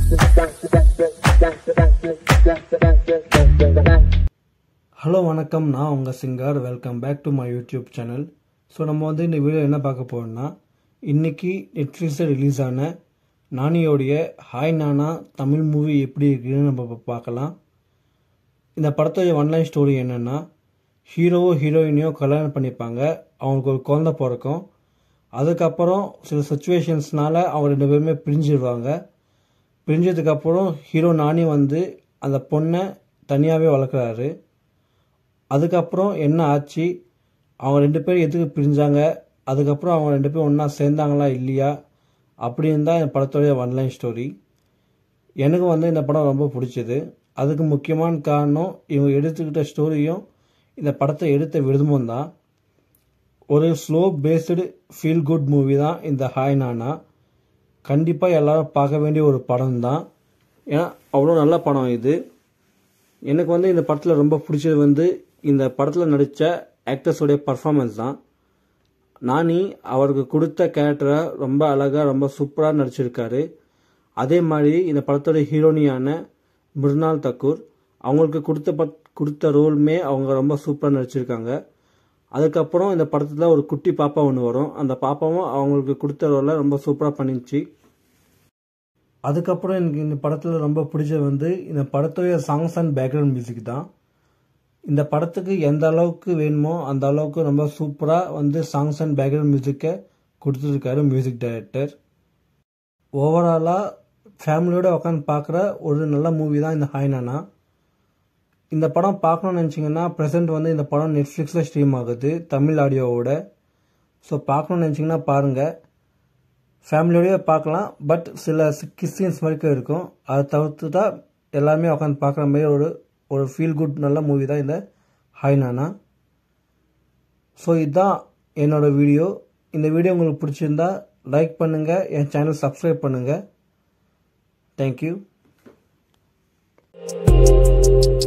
Hello வணக்கம், நான் உங்கள் Singar. Welcome back to my YouTube channel. So நம்ம வந்து இந்த வீடியோ என்ன பார்க்க போகிறோம்னா, இன்றைக்கி நெட்ஃப்ளிக்ஸில் ரிலீஸ் ஆன நானியோடைய ஹாய் நானா தமிழ் மூவி எப்படி இருக்குன்னு நம்ம பார்க்கலாம். இந்த படத்தோடைய ஒன்லைன் ஸ்டோரி என்னென்னா, ஹீரோவோ ஹீரோயினையோ கல்யாணம் பண்ணிப்பாங்க. அவங்களுக்கு ஒரு குழந்தை பிறக்கும். அதுக்கப்புறம் சில சுச்சுவேஷன்ஸ்னால அவங்க 2 பேருமே பிரிஞ்சிடுவாங்க. பிரிஞ்சதுக்கப்புறம் ஹீரோ நானி வந்து அந்த பொண்ணை தனியாகவே வளர்க்குறாரு. அதுக்கப்புறம் என்ன ஆச்சு, அவங்க 2 பேரும் எதுக்கு பிரிஞ்சாங்க, அதுக்கப்புறம் அவங்க 2 பேரும் ஒன்றா சேர்ந்தாங்களா இல்லையா அப்படின்னு தான் இந்த படத்தோடைய ஒன்லைன் ஸ்டோரி. எனக்கு வந்து இந்த படம் ரொம்ப பிடிச்சது. அதுக்கு முக்கியமான காரணம் இவங்க எடுத்துக்கிட்ட ஸ்டோரியும் இந்த படத்தை எடுத்த விதமும் தான். ஒரு slow paced feel good movie தான் இந்த ஹாய் நானா. கண்டிப்பாக எல்லாரும் பார்க்க வேண்டிய ஒரு படம் தான். ஏன்னா அவ்வளோ நல்ல படம் இது. எனக்கு வந்து இந்த படத்தில் ரொம்ப பிடிச்சது வந்து இந்த படத்தில் நடித்த ஆக்டர்ஸோடைய பர்ஃபார்மன்ஸ் தான். நானி அவருக்கு கொடுத்த கேரக்டரை ரொம்ப அழகாக ரொம்ப சூப்பராக நடிச்சிருக்காரு. அதே மாதிரி இந்த படத்தோட ஹீரோனியான மிருனால் தக்கூர், அவங்களுக்கு கொடுத்த ரோலுமே அவங்க ரொம்ப சூப்பராக நடிச்சிருக்காங்க. அதுக்கப்புறம் இந்த படத்தில் ஒரு குட்டி பாப்பா ஒன்று வரும். அந்த பாப்பாவும் அவங்களுக்கு கொடுத்த ரோலை ரொம்ப சூப்பராக பண்ணிச்சு. அதுக்கப்புறம் எனக்கு இந்த படத்தில் ரொம்ப பிடிச்சது வந்து இந்த படத்துடைய சாங்ஸ் அண்ட் பேக்ரவுண்ட் மியூசிக் தான். இந்த படத்துக்கு எந்த அளவுக்கு வேணுமோ அந்த அளவுக்கு ரொம்ப சூப்பராக வந்து சாங்ஸ் அண்ட் பேக்ரவுண்ட் மியூசிக்கை கொடுத்துருக்காரு மியூசிக் டைரக்டர். ஓவராலாக ஃபேமிலியோடு உட்காந்து பார்க்குற ஒரு நல்ல மூவி தான் இந்த ஹாய் நானா. இந்த படம் பார்க்கணுன்னு நினச்சிங்கன்னா ப்ரெசென்ட் வந்து இந்த படம் நெட்ஃப்ளிக்ஸில் ஸ்ட்ரீம் ஆகுது தமிழ் ஆடியோவோட. ஸோ பார்க்கணுன்னு நினச்சிங்கன்னா பாருங்கள். ஃபேமிலியோடய பார்க்கலாம். பட் சில கிஸ் சீன்ஸ் வரைக்கும் இருக்கும். அதை தவிர்த்து தான் எல்லாருமே உட்காந்து பார்க்குற மாதிரி ஒரு ஃபீல் குட் நல்ல மூவி தான் இந்த ஹாய் நானா. ஸோ இதுதான் என்னோடய வீடியோ. இந்த வீடியோ உங்களுக்கு பிடிச்சிருந்தா லைக் பண்ணுங்கள், என் சேனல் சப்ஸ்கிரைப் பண்ணுங்கள். தேங்க்யூ.